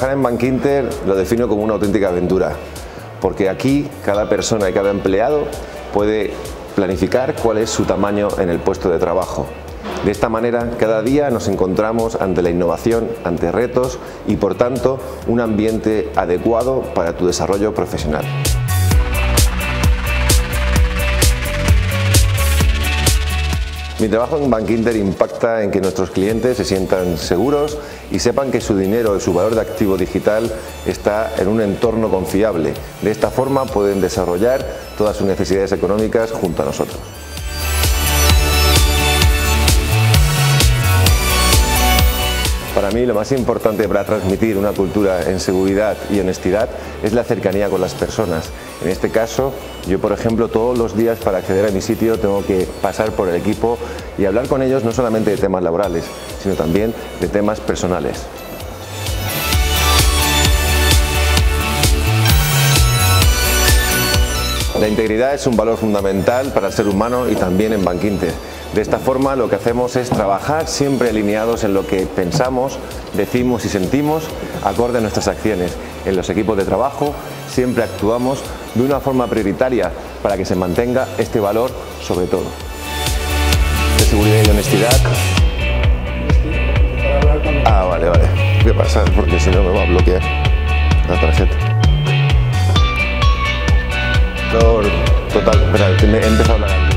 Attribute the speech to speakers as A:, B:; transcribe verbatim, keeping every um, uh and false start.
A: Trabajar en Bankinter lo defino como una auténtica aventura, porque aquí cada persona y cada empleado puede planificar cuál es su tamaño en el puesto de trabajo. De esta manera, cada día nos encontramos ante la innovación, ante retos y, por tanto, un ambiente adecuado para tu desarrollo profesional. Mi trabajo en Bankinter impacta en que nuestros clientes se sientan seguros y sepan que su dinero y su valor de activo digital está en un entorno confiable. De esta forma pueden desarrollar todas sus necesidades económicas junto a nosotros. Para mí lo más importante para transmitir una cultura en seguridad y honestidad es la cercanía con las personas. En este caso, yo por ejemplo todos los días para acceder a mi sitio tengo que pasar por el equipo y hablar con ellos no solamente de temas laborales, sino también de temas personales. La integridad es un valor fundamental para el ser humano y también en Bankinter. De esta forma lo que hacemos es trabajar siempre alineados en lo que pensamos, decimos y sentimos acorde a nuestras acciones. En los equipos de trabajo siempre actuamos de una forma prioritaria para que se mantenga este valor sobre todo. De seguridad y de honestidad. Ah, vale, vale. Voy a pasar porque si no me va a bloquear la tarjeta. Total, espera, he empezado a hablar.